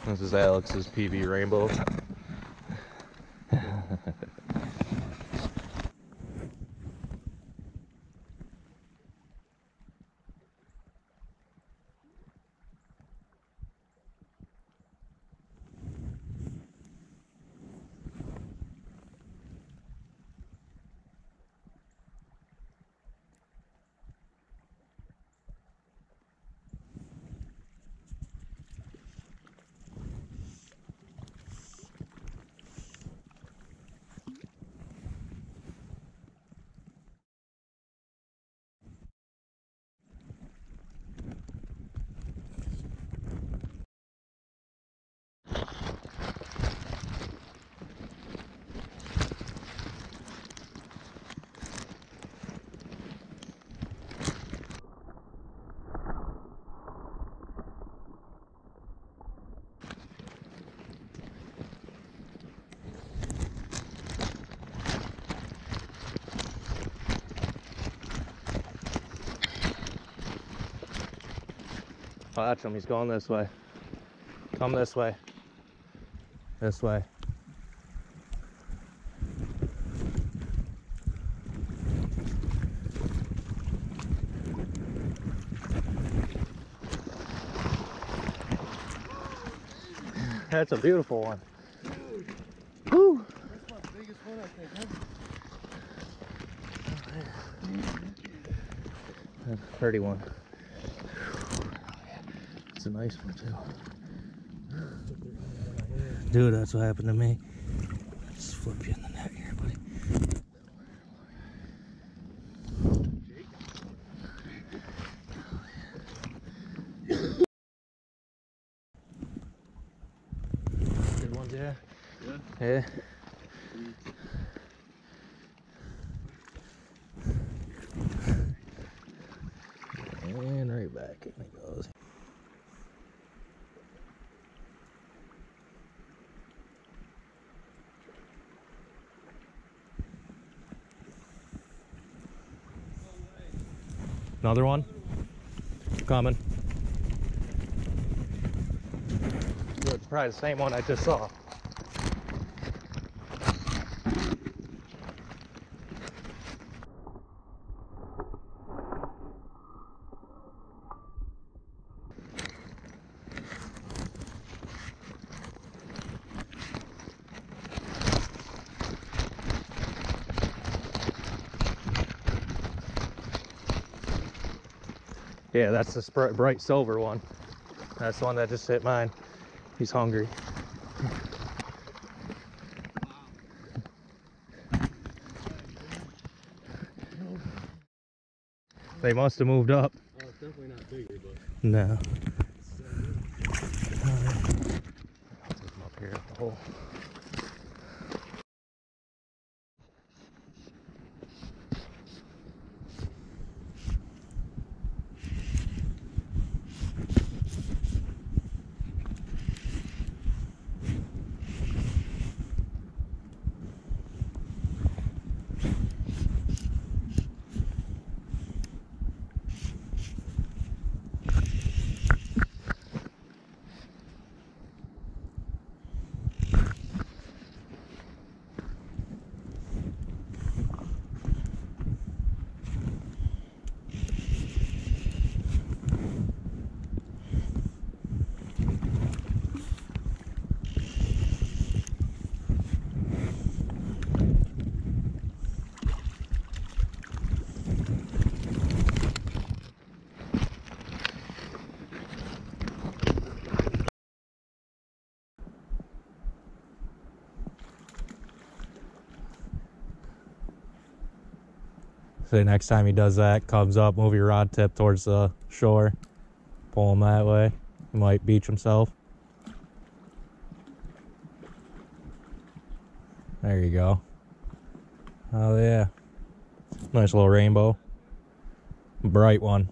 This is Alex's PV rainbow. Watch him, he's going this way. Come this way. This way. That's a beautiful one. Dude. Woo! That's my biggest one, I think. That's a pretty one. It's a nice one too. Dude, that's what happened to me. Just flip you in the net here, buddy. Good ones, yeah. Yeah. And right back in it goes. Another one? Coming. It's probably the same one I just saw. Yeah, that's the bright silver one. That's the one that just hit mine. He's hungry. They must have moved up. Oh, it's definitely not bigger, but... No. I'll take him up here at the hole. So next time he does that, comes up, move your rod tip towards the shore, pull him that way. He might beach himself. There you go. Oh yeah. Nice little rainbow. Bright one.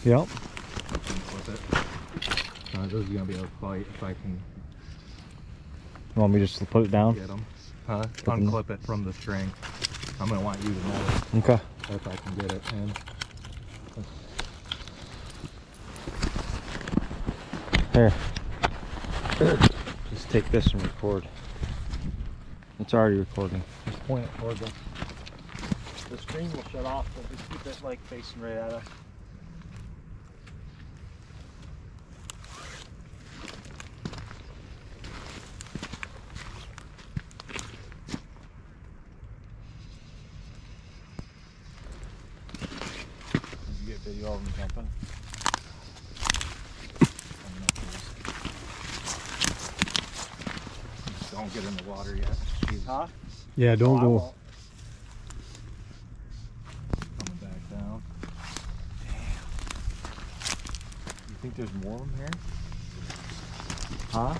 Yep. Clip it. This is gonna be a fight if I can You want me just to put it down? get them. Unclip it from the string. I'm gonna want you to know Okay. if I can get it in. Here. Just take this and record. It's already recording. Just point it toward the screen will shut off, but just keep it like facing right at us. Did you get video of them jumping? Don't get in the water yet. Jesus. Huh? Yeah, don't I go. won't. Coming back down. Damn. You think there's more of them here? Huh?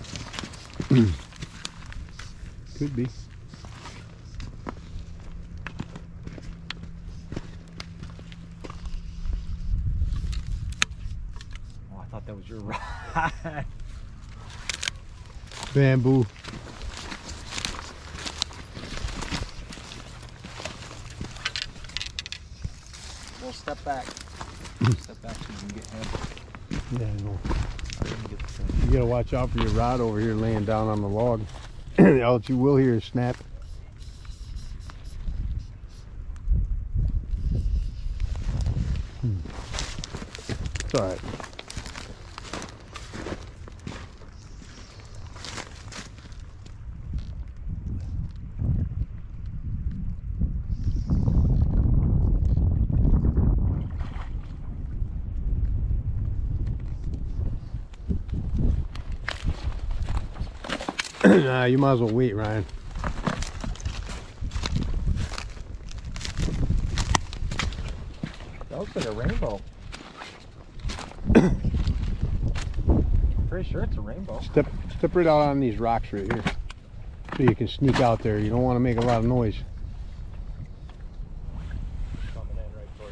Could be. Oh, I thought that was your rod. Bamboo. We'll step back. Step back so you can get him. Yeah, I know. I didn't get the thing. You gotta watch out for your rod over here laying down on the log. Else you will hear a snap. It's alright. Nah, you might as well wait, Ryan. That looks like a rainbow. Pretty sure it's a rainbow. Step right out on these rocks right here. So you can sneak out there. You don't want to make a lot of noise. Coming in right towards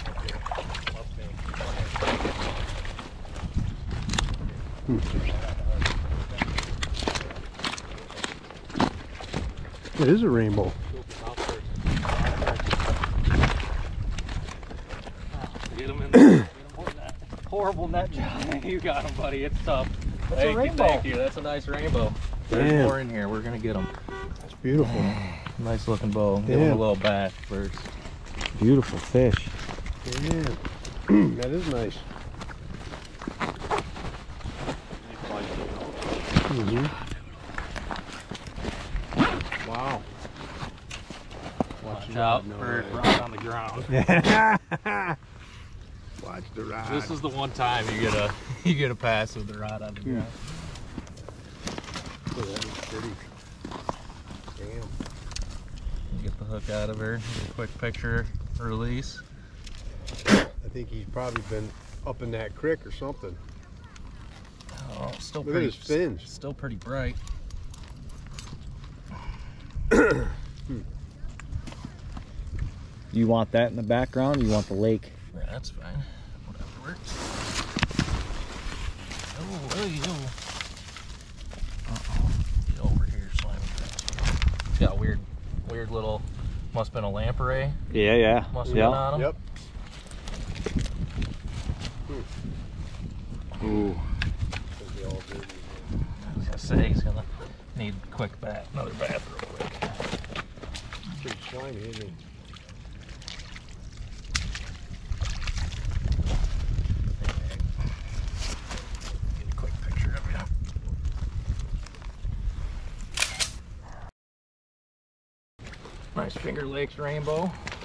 It is a rainbow. Get him in there. Horrible net job. You got him, buddy. It's tough. That's a rainbow. Thank you. That's a nice rainbow. There's Damn. more in here. We're gonna get them. That's beautiful. Nice looking bow. Give him Damn. a little bath first. Beautiful fish. Yeah. That is nice. Wow. Watch out for it right on the ground. Watch the rod. This is the one time you get a pass with the rod on the ground. Oh, that is pretty. Damn. Get the hook out of her. Get a quick picture release. I think he's probably been up in that creek or something. Oh, still Look at pretty. his fins. Still pretty bright. You want that in the background? Or you want the lake? Yeah, that's fine. Whatever works. Oh, hey, yo. Uh-oh. Get over here, slamming fast. It's got a weird little, must have been a lamprey. Yeah. Must have been on him. Yep. Ooh. I was gonna say he's gonna need another bath real quick. Pretty slimy, isn't he? Get a quick picture of you. Nice Finger Lakes rainbow.